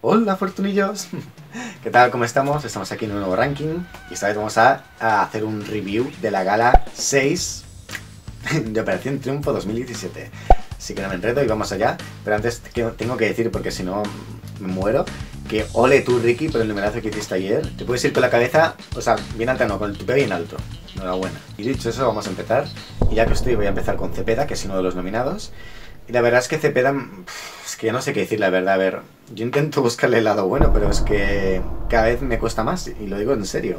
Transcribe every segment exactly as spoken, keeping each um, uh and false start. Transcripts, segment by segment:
Hola Fortunillos, ¿qué tal? ¿Cómo estamos? Estamos aquí en un nuevo ranking y esta vez vamos a, a hacer un review de la gala seis de Operación Triunfo dos mil diecisiete. Así que no me enredo y vamos allá, pero antes tengo que decir, porque si no me muero, que ole tú Ricky por el numerazo que hiciste ayer. Te puedes ir con la cabeza, o sea, bien alta no, con el tupe bien alto. Enhorabuena. Y dicho eso, vamos a empezar. Y ya que estoy, voy a empezar con Cepeda, que es uno de los nominados. Y la verdad es que Cepeda, es que ya no sé qué decir, la verdad. A ver, yo intento buscarle el lado bueno, pero es que cada vez me cuesta más, y lo digo en serio.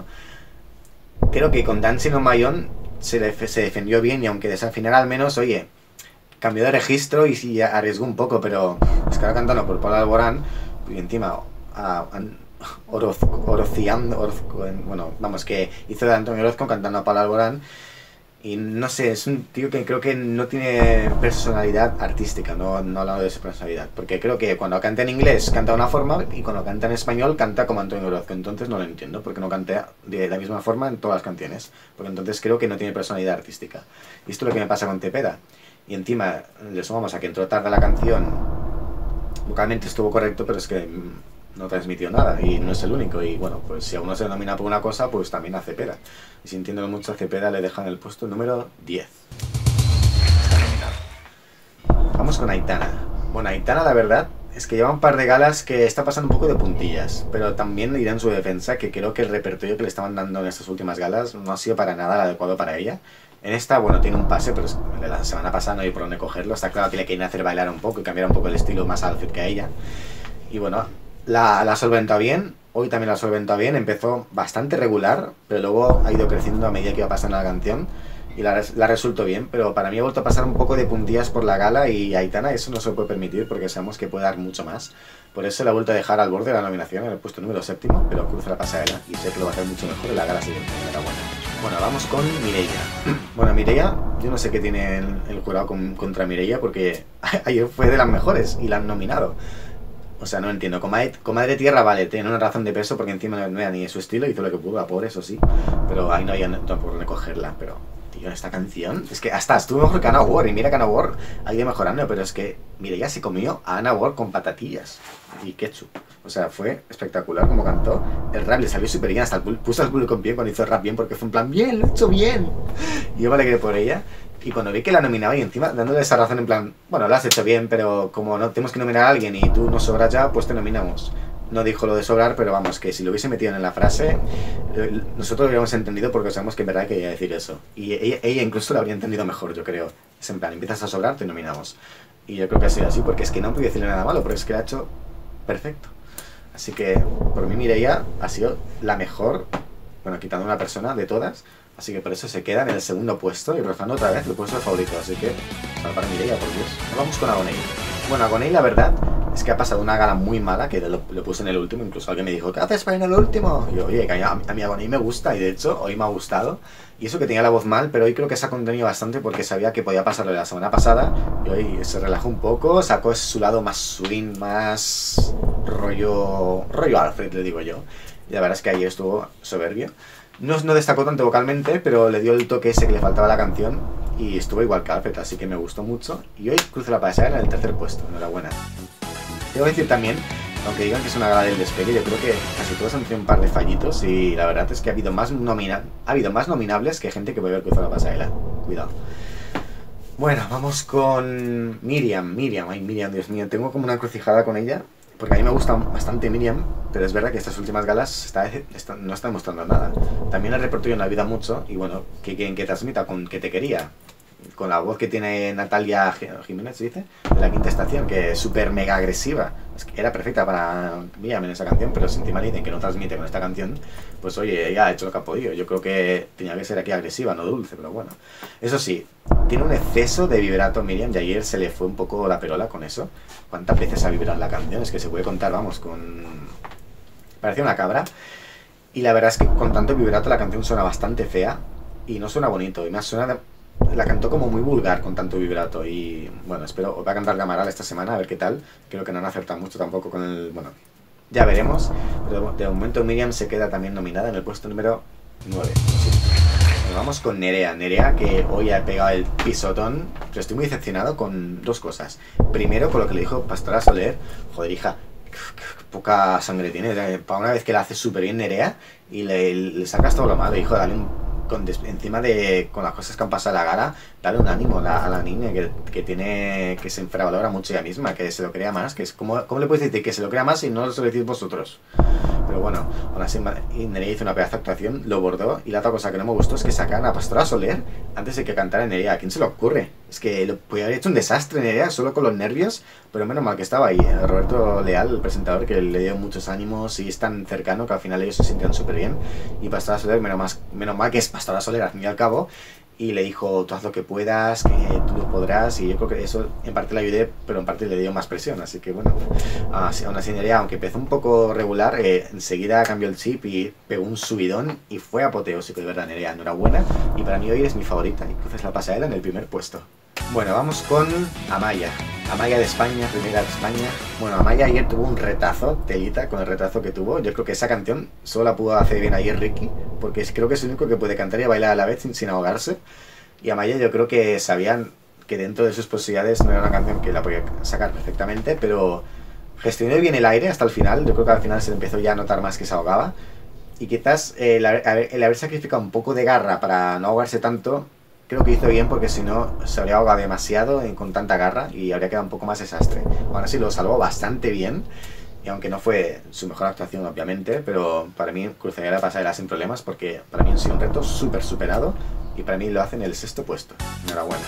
Creo que con Dancing on My Own se, def se defendió bien, y aunque al final al menos, oye, cambió de registro y sí arriesgó un poco, pero es que ahora cantando por Pablo Alborán, y encima a, a, Oroz, Orociando, Oroz, bueno, vamos, que hizo de Antonio Orozco cantando a Pablo Alborán. Y no sé, es un tío que creo que no tiene personalidad artística, no, no hablando de su personalidad. Porque creo que cuando canta en inglés canta de una forma y cuando canta en español canta como Antonio Orozco. Entonces no lo entiendo, porque no canta de la misma forma en todas las canciones. Porque entonces creo que no tiene personalidad artística. Y esto es lo que me pasa con Cepeda. Y encima le sumamos a que entró tarde la canción. Vocalmente estuvo correcto, pero es que no transmitió nada y no es el único. Y bueno, pues si a uno se denomina por una cosa, pues también a Cepeda. Y sintiéndolo mucho, a Cepeda le dejan el puesto número diez. Está nominado. Vamos con Aitana. Bueno, Aitana, la verdad es que lleva un par de galas que está pasando un poco de puntillas, pero también le diré en su defensa que creo que el repertorio que le estaban dando en estas últimas galas no ha sido para nada el adecuado para ella. En esta, bueno, tiene un pase, pero es de la semana pasada no hay por dónde cogerlo. Está claro que le quieren hacer bailar un poco y cambiar un poco el estilo más outfit que a ella. Y bueno, la, la solventa bien. Hoy también la solventa bien. Empezó bastante regular, pero luego ha ido creciendo a medida que iba pasando la canción. Y la, la resultó bien, pero para mí ha vuelto a pasar un poco de puntillas por la gala. Y Aitana eso no se lo puede permitir porque sabemos que puede dar mucho más. Por eso la ha vuelto a dejar al borde de la nominación en el puesto número séptimo, pero cruza la pasarela y sé que lo va a hacer mucho mejor en la gala siguiente. Enhorabuena. Bueno, vamos con Mireia. Bueno, Mireia, yo no sé qué tiene el, el jurado con, contra Mireia, porque ayer fue de las mejores y la han nominado. O sea, no entiendo. Comadre, Comadre Tierra, vale, tiene una razón de peso porque encima no era ni su estilo, hizo lo que pudo, a por eso sí. Pero ahí no había por recogerla, pero tío, esta canción, es que hasta estuvo mejor que Anna War, y mira que Anna War ha ido mejorando, pero es que Mireia se comió a Anna War con patatillas y ketchup. O sea, fue espectacular como cantó. El rap le salió súper bien, hasta el, puso al público en pie cuando hizo el rap bien, porque fue en plan, bien, lo he hecho bien. Y yo me alegré por ella. Y cuando vi que la nominaba y encima dándole esa razón en plan, bueno, lo has hecho bien, pero como no tenemos que nominar a alguien y tú no sobras ya, pues te nominamos. No dijo lo de sobrar, pero vamos, que si lo hubiese metido en la frase, nosotros lo hubiéramos entendido porque sabemos que en verdad quería decir eso. Y ella, ella incluso lo habría entendido mejor, yo creo. Es en plan, empiezas a sobrar, te nominamos. Y yo creo que ha sido así, porque es que no podía decirle nada malo, pero es que lo ha hecho perfecto. Así que, por mí, Mireia ha sido la mejor, bueno, quitando una persona de todas. Así que por eso se queda en el segundo puesto y rozando otra vez el puesto favorito. Así que, para Mireia, por Dios. Vamos con Agoney. Bueno, Agoney, la verdad es que ha pasado una gala muy mala, que lo, lo puse en el último. Incluso alguien me dijo, ¿qué haces para ir en el último? Y yo, oye, que a, a mi Agoney me gusta, y de hecho, hoy me ha gustado. Y eso que tenía la voz mal, pero hoy creo que se ha contenido bastante porque sabía que podía pasarlo de la semana pasada. Y hoy se relajó un poco, sacó su lado más swing, más rollo, rollo Alfred, le digo yo. Y la verdad es que ahí estuvo soberbio. No, no destacó tanto vocalmente, pero le dio el toque ese que le faltaba a la canción y estuvo igual que Alfred, así que me gustó mucho. Y hoy cruza la pasarela en el tercer puesto, enhorabuena. Tengo que decir también, aunque digan que es una gala del despegue, yo creo que casi todos han tenido un par de fallitos y la verdad es que ha habido más, nomina ha habido más nominables que gente que puede haber cruzado la pasarela. Cuidado. Bueno, vamos con Miriam, Miriam, ay Miriam, Dios mío, tengo como una encrucijada con ella. Porque a mí me gusta bastante Miriam, pero es verdad que estas últimas galas está, está, no están mostrando nada. También el repertorio no ayuda mucho, y bueno, ¿qué quieren que transmita? Con que te quería. Con la voz que tiene Natalia Jiménez, ¿se dice? De La Quinta Estación, que es súper mega agresiva. Es que era perfecta para Miriam en esa canción, pero si encima dicen que no transmite con esta canción, pues oye, ella ha hecho lo que ha podido. Yo creo que tenía que ser aquí agresiva, no dulce, pero bueno. Eso sí, tiene un exceso de vibrato Miriam, y ayer se le fue un poco la perola con eso. ¿Cuántas veces ha vibrado la canción? Es que se puede contar, vamos, con... parecía una cabra. Y la verdad es que con tanto vibrato la canción suena bastante fea y no suena bonito. Y más suena... la cantó como muy vulgar con tanto vibrato. Y bueno, espero... va a cantar Gamaral esta semana, a ver qué tal. Creo que no han acertado mucho tampoco con el... bueno, ya veremos. Pero de momento Miriam se queda también nominada en el puesto número nueve. Sí. Vamos con Nerea, Nerea que hoy ha pegado el pisotón, pero estoy muy decepcionado con dos cosas. Primero, con lo que le dijo Pastora Soler, joder hija, poca sangre tiene. Para una vez que la hace súper bien Nerea y le, le sacas todo lo malo, hijo, dale un... Con, encima de con las cosas que han pasado a la gala, dale un ánimo a la, a la niña que, que tiene que se infravalora mucho ella misma, que se lo crea más, que es como, ¿cómo le puedes decir que se lo crea más y no lo decís vosotros? Pero bueno, aún así Nerea hizo una pedazo de actuación, lo bordó, y la otra cosa que no me gustó es que sacan a Pastora Soler antes de que cantara Nerea. ¿A quién se le ocurre? Es que lo podía haber hecho un desastre Nerea solo con los nervios, pero menos mal que estaba ahí. Roberto Leal, el presentador, que le dio muchos ánimos y es tan cercano que al final ellos se sintieron súper bien. Y Pastora Soler, menos mal, menos mal que es Pastora Soler al fin y al cabo, y le dijo, tú haz lo que puedas, que tú lo podrás, y yo creo que eso en parte le ayudé, pero en parte le dio más presión, así que bueno, aún así Nerea, aunque empezó un poco regular, eh, enseguida cambió el chip y pegó un subidón y fue apoteósico, de verdad. Nerea, enhorabuena, y para mí hoy eres mi favorita, y entonces la pasarela en el primer puesto. Bueno, vamos con Amaya. Amaya de España, primera de España. Bueno, Amaya ayer tuvo un retazo, telita, con el retazo que tuvo. Yo creo que esa canción solo la pudo hacer bien ayer Ricky, porque creo que es el único que puede cantar y bailar a la vez sin, sin ahogarse. Y Amaya yo creo que sabían que dentro de sus posibilidades no era una canción que la podía sacar perfectamente, pero gestionó bien el aire hasta el final. Yo creo que al final se le empezó ya a notar más que se ahogaba. Y quizás el haber, el haber sacrificado un poco de garra para no ahogarse tanto, creo que hizo bien, porque si no se habría ahogado demasiado con tanta garra y habría quedado un poco más desastre. Aún así lo salvó bastante bien, y aunque no fue su mejor actuación obviamente, pero para mí cruzaría la pasarela sin problemas, porque para mí ha sido un reto súper superado y para mí lo hace en el sexto puesto. Enhorabuena.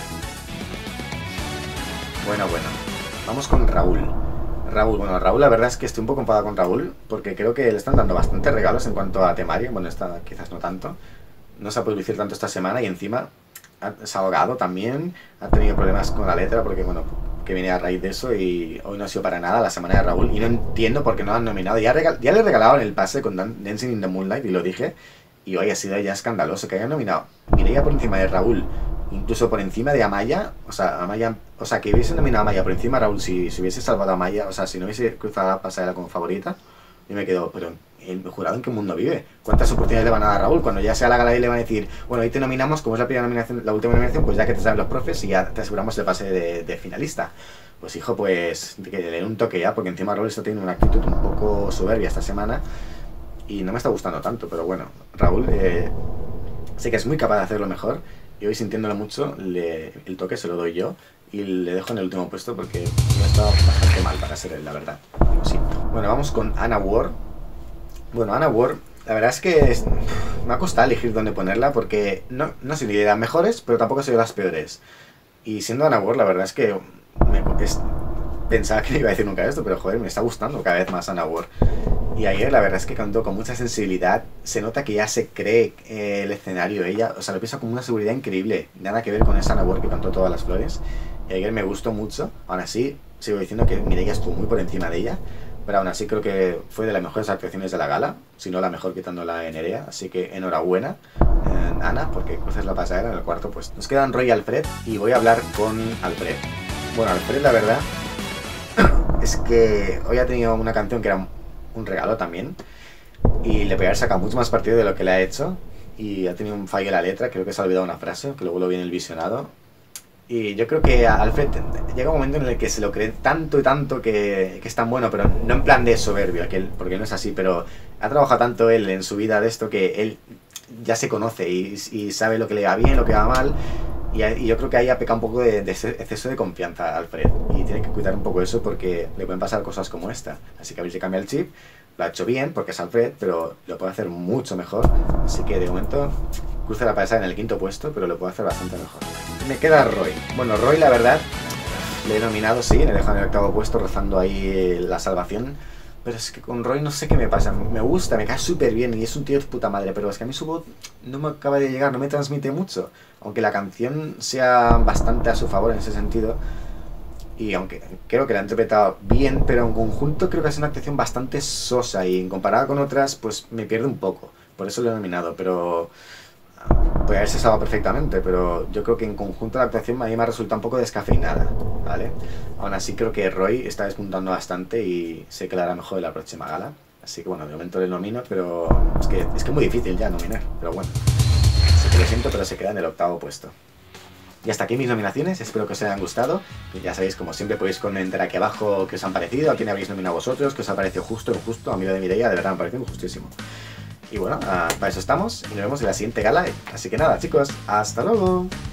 Bueno, bueno. Vamos con Raúl. Raúl, bueno, Raúl la verdad es que estoy un poco enfadado con Raúl, porque creo que le están dando bastantes regalos en cuanto a temario. Bueno, esta quizás no tanto. No se ha podido lucir tanto esta semana y encima se ha ahogado también, ha tenido problemas con la letra, porque bueno, que viene a raíz de eso, y hoy no ha sido para nada la semana de Raúl, y no entiendo por qué no lo han nominado. Ya, regal, ya le regalaron el pase con Dancing in the Moonlight, y lo dije, y hoy ha sido ya escandaloso que hayan nominado Mireia por encima de Raúl, incluso por encima de Amaya. O sea, Amaya, o sea, que hubiese nominado a Amaya por encima de Raúl, si, si hubiese salvado a Amaya, o sea, si no hubiese cruzado la pasarela como favorita, y me quedo, pero el jurado en qué mundo vive. ¿Cuántas oportunidades le van a dar a Raúl? Cuando ya sea la gala y le van a decir, bueno, ahí te nominamos, como es la primera nominación, la última nominación, pues ya que te saben los profes y ya te aseguramos el pase de, de finalista. Pues hijo, pues que le den un toque ya, porque encima Raúl está teniendo una actitud un poco soberbia esta semana y no me está gustando tanto, pero bueno, Raúl eh, sé que es muy capaz de hacerlo mejor, y hoy sintiéndolo mucho, le, el toque se lo doy yo y le dejo en el último puesto, porque no ha estado bastante mal para ser él, la verdad. Lo siento. Bueno, vamos con Anna Ward. Bueno, Anna Ward, la verdad es que es, me ha costado elegir dónde ponerla, porque no, no soy ni de las mejores, pero tampoco soy de las peores. Y siendo Anna Ward, la verdad es que me, es, pensaba que no iba a decir nunca esto, pero joder, me está gustando cada vez más Anna Ward. Y ayer la verdad es que cantó con mucha sensibilidad, se nota que ya se cree eh, el escenario, ella, o sea, lo piensa con una seguridad increíble, nada que ver con esa Anna Ward que cantó Todas las Flores. Y ayer me gustó mucho, aún así sigo diciendo que Mireia estuvo muy por encima de ella, pero aún así creo que fue de las mejores actuaciones de la gala, si no la mejor quitándola en Nerea, así que enhorabuena eh, Ana, porque cruzas la pasarela en el cuarto puesto. Nos quedan Roy y Alfred, y voy a hablar con Alfred. Bueno, Alfred la verdad es que hoy ha tenido una canción que era un regalo también, y le podría haber sacado mucho más partido de lo que le ha hecho, y ha tenido un fallo en la letra, creo que se ha olvidado una frase, que luego lo vi en el visionado. Y yo creo que Alfred llega un momento en el que se lo cree tanto y tanto que, que es tan bueno, pero no en plan de soberbio, aquel, porque no es así, pero ha trabajado tanto él en su vida de esto que él ya se conoce y, y sabe lo que le va bien, lo que va mal, y, y yo creo que ahí ha pecado un poco de, de exceso de confianza a Alfred, y tiene que cuidar un poco eso, porque le pueden pasar cosas como esta. Así que a ver si cambia el chip. Lo ha hecho bien porque es Alfred, pero lo puede hacer mucho mejor, así que de momento cruza la pasada en el quinto puesto, pero lo puede hacer bastante mejor. Me queda Roy. Bueno, Roy la verdad le he nominado, sí, le dejo en el octavo puesto rozando ahí la salvación, pero es que con Roy no sé qué me pasa, me gusta, me cae súper bien y es un tío de puta madre, pero es que a mí su voz no me acaba de llegar, no me transmite mucho, aunque la canción sea bastante a su favor en ese sentido, y aunque creo que la ha interpretado bien, pero en conjunto creo que es una actuación bastante sosa, y en comparada con otras pues me pierde un poco, por eso lo he nominado, pero puede haberse salvado perfectamente, pero yo creo que en conjunto la actuación a mí me ha resultado un poco descafeinada, ¿vale? Aún así creo que Roy está despuntando bastante y sé que la hará mejor en la próxima gala, así que bueno, de momento le nomino, pero es que es que es muy difícil ya nominar, pero bueno, así que lo siento, pero se queda en el octavo puesto. Y hasta aquí mis nominaciones, espero que os hayan gustado. Y ya sabéis, como siempre, podéis comentar aquí abajo qué os han parecido, a quién habéis nominado vosotros, qué os ha parecido justo o injusto. A mí lo de Mireia de verdad me pareció justísimo. Y bueno, uh, para eso estamos y nos vemos en la siguiente gala. Así que nada, chicos, hasta luego.